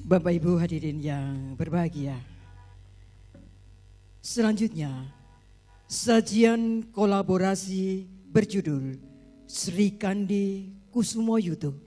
Bapak Ibu hadirin yang berbahagia, selanjutnya sajian kolaborasi berjudul Sri Kandi Kusumoyuto.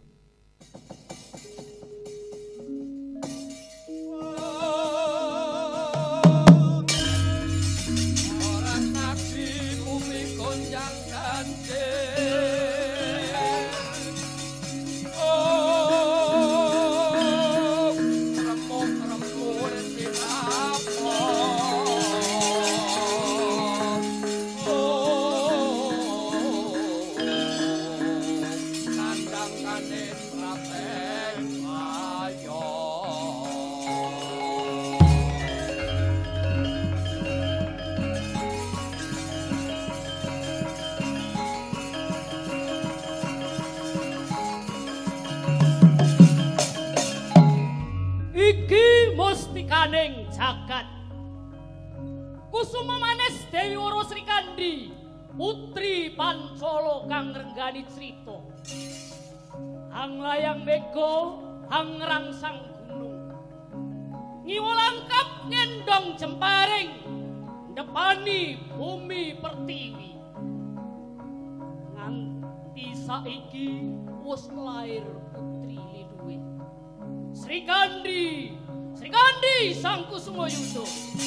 Mustikaning jagat Kusuma manes Dewi Woro Sri Kandi putri Pancala kang ngrenggani crita hang layang mega hang rangsang gunung ngiwa langkap nyendong jemparing ndepani bumi pertiwi nganti saiki wis lair putri liduwe Sri Kandi Sang Kusumoyuto.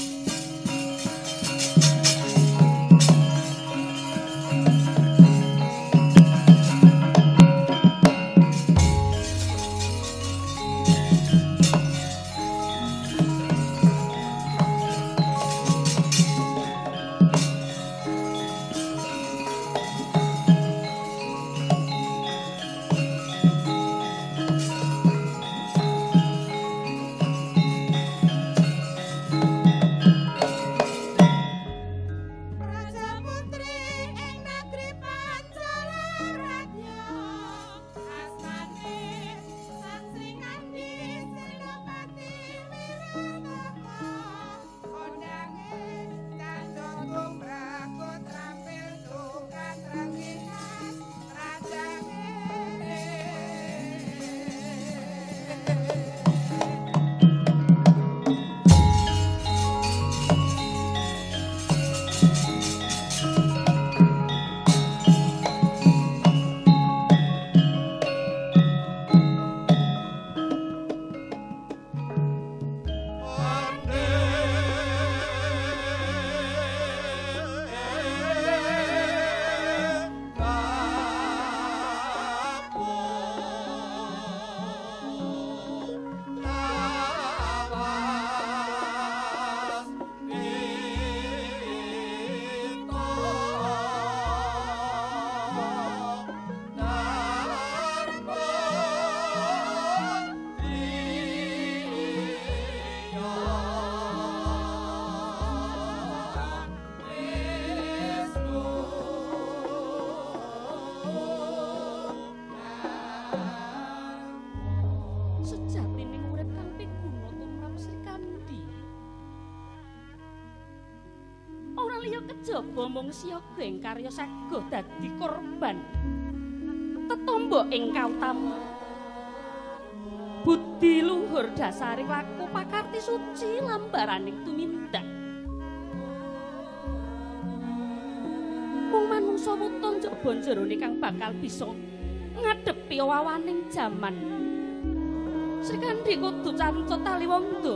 Kejaba mung siyaga ing karya saguh dadi korban tetombo ing kautama budi luhur dasaring laku pakarti suci lambaraning tumindak mung manungsa wuton jaba jerone kang bakal bisa ngadepi wawaning jaman Sri Kandi kudu cancut tali wanda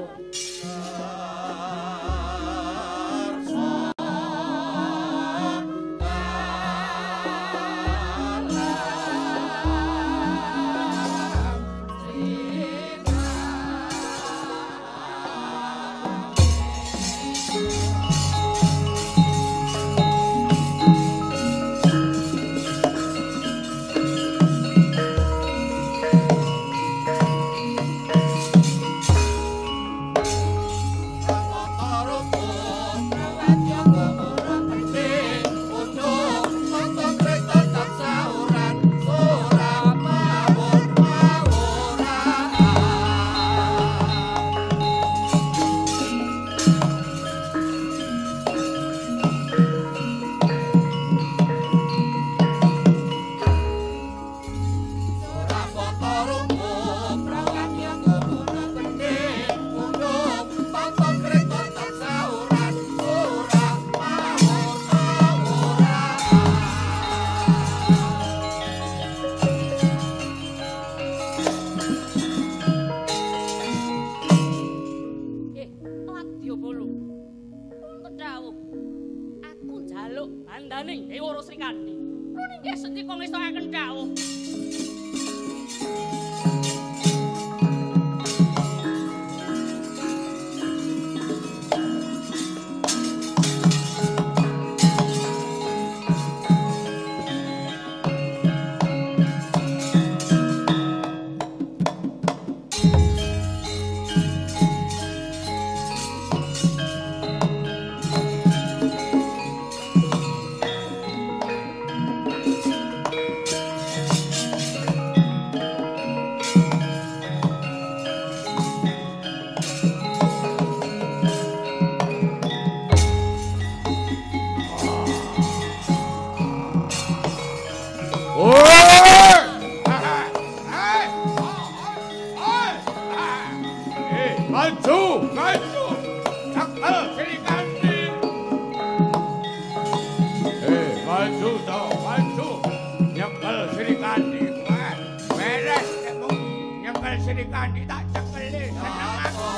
Sri Kandi tak cekeli seneng aku.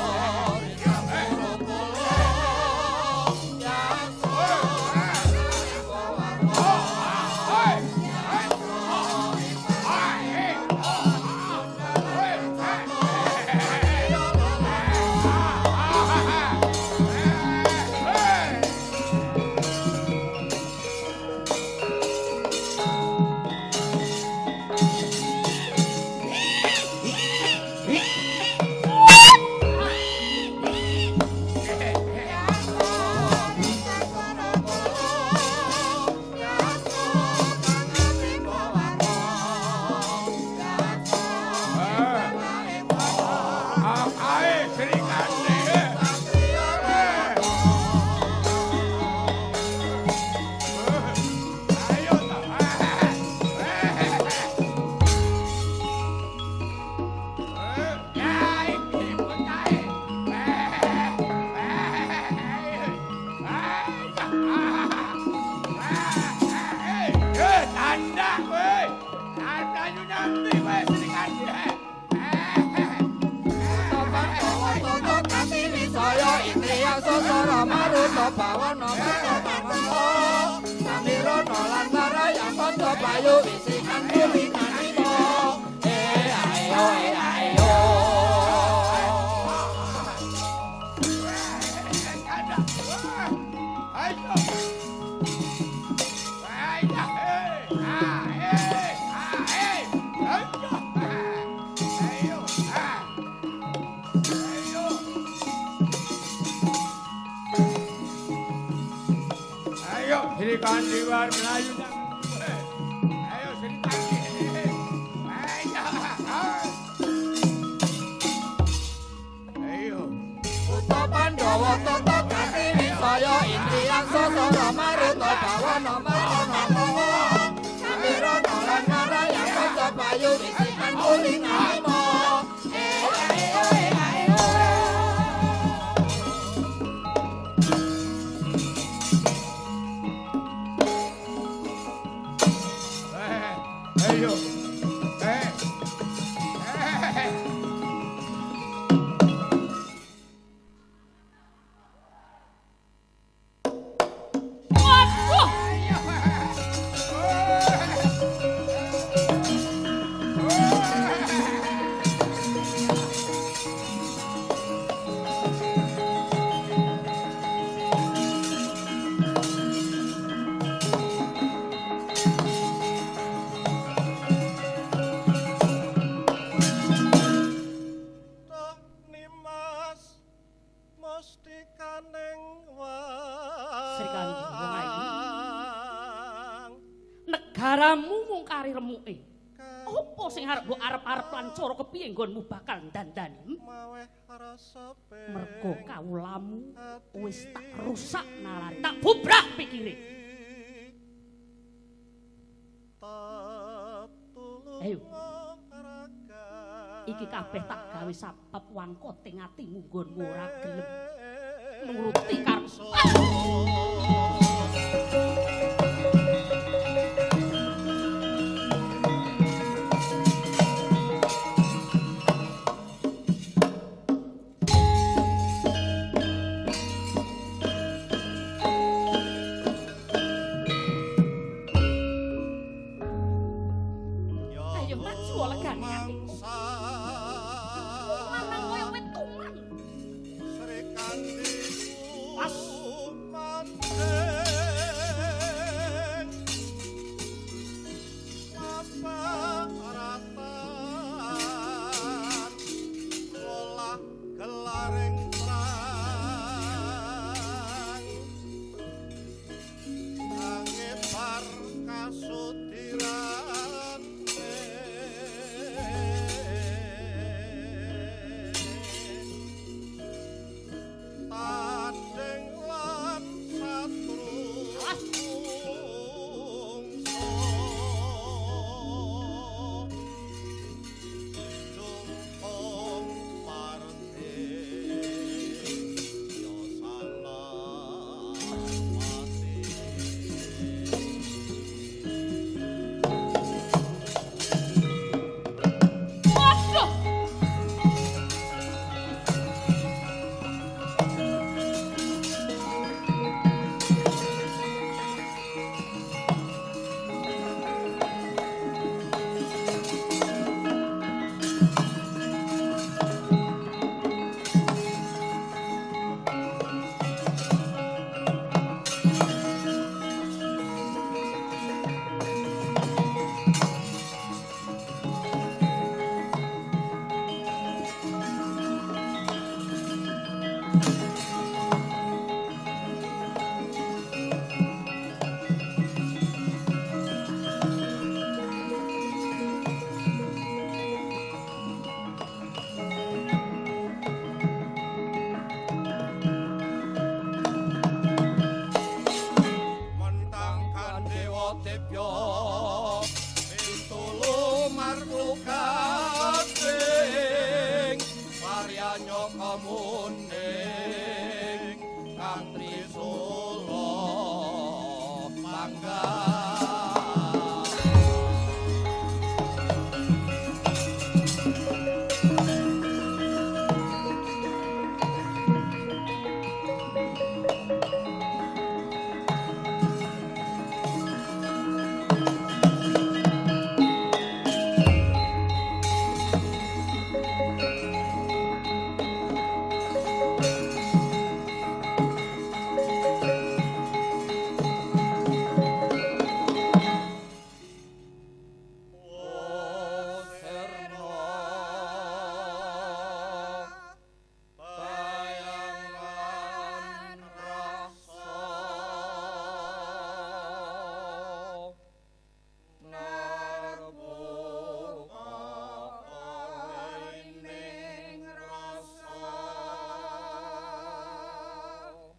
Sri Kandi war Melayu ayo Sri Kandi ayo Putra Pandhawa tata gati wisaya indriyang sasara maruta bawana marana samirana lan narayang pancapayu wisikan kuring anima ayo negaramu mung kari remuke. Apa sing arep mbok arep-arep lan cara kepiye nggonmu bakal dandani? Mergo kawulamu wis tak rusak nalari, tak bubrak pikire. Ayo. Iki kabeh tak gawe sabab wangkoting atimu nggonmu ora gelem nuruti karepmu.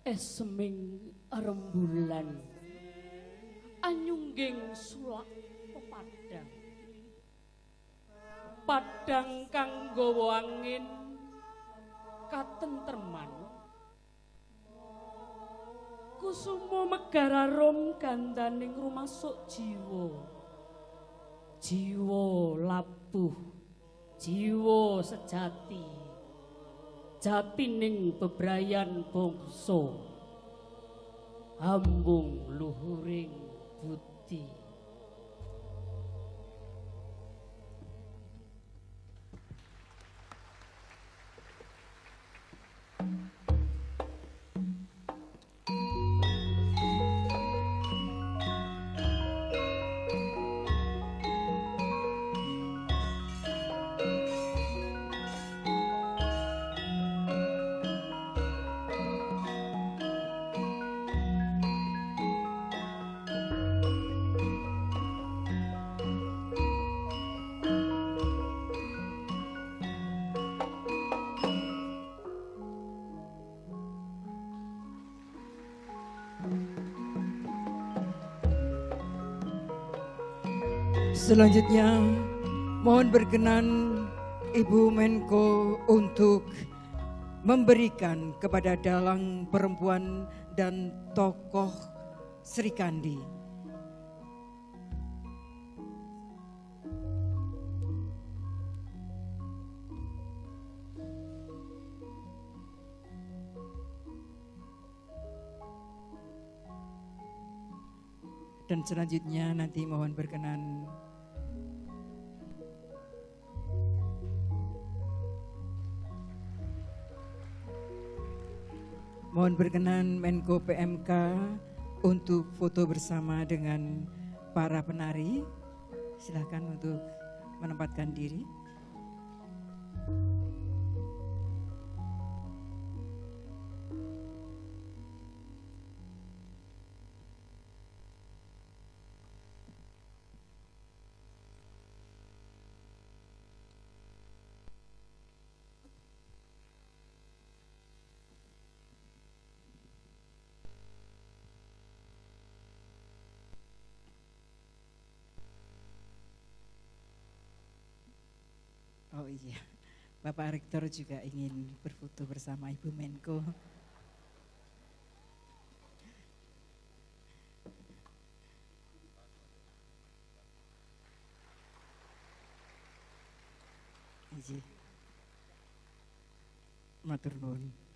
Eseming rembulan anyungging sulak pepadang padang kang gawa angin katentreman kusuma megara rom gandaning rumasuk jiwa labuh jiwa sejati jatining bebrayan bangsa ambung luhuring budi. Selanjutnya mohon berkenan Ibu Menko untuk memberikan kepada dalang perempuan dan tokoh Sri Kandi dan selanjutnya nanti mohon berkenan Menko PMK untuk foto bersama dengan para penari. Silakan untuk menempatkan diri. Oh iya, Bapak Rektor juga ingin berfoto bersama Ibu Menko. Matur nuwun.